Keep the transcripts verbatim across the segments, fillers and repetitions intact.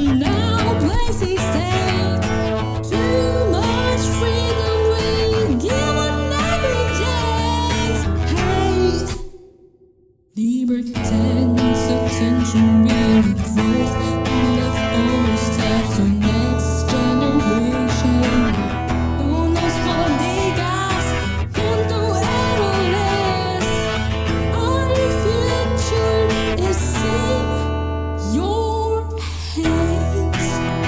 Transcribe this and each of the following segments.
and now blazing state. Too much freedom we give on every day. Hey, libertarians, attention, really growth. Leftover steps to next generation. Unos políticas junto a Eroles. Our future is in your hands.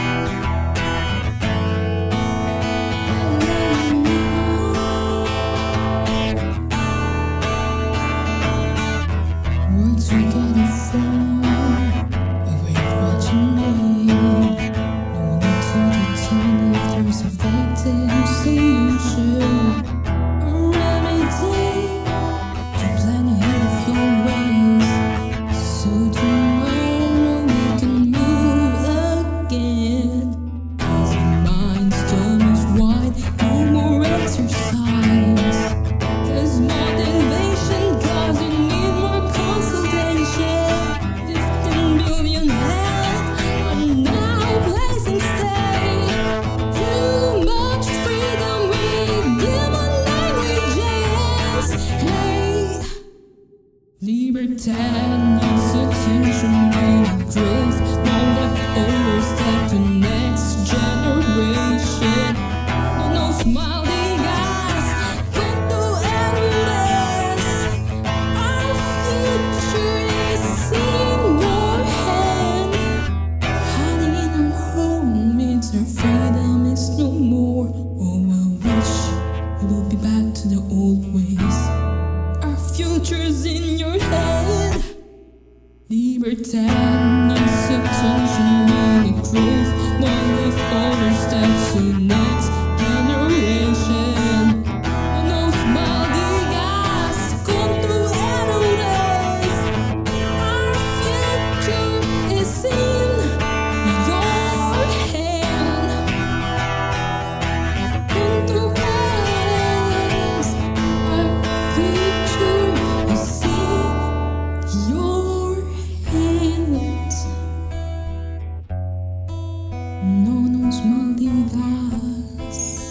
Words we gotta form, a great watching me. No need to detain if there's a victim solution. A remedy to plan ahead of your ways, so tomorrow we can move again. Easy minds, tummies wide, no more exercise. There's motivation, cause you need more consultation. Fifteen billion health, and now blazing state. Too much freedom we give on languages. Hey, libertarians, attention, really growth. No leftover step to next generation. No, no smiley guys, cuento héroes. Our future is in your hand. Hiding in our home means our freedom is no more. Oh, I wish we will be back to the old ways. Our future's in your head. Libertarians, attention, really growth. No leftover steps to next generation. No smiley guys, cuento héroes. Our future is in your hand. Cuento héroes. Our future is in your hands. No nos maldigas.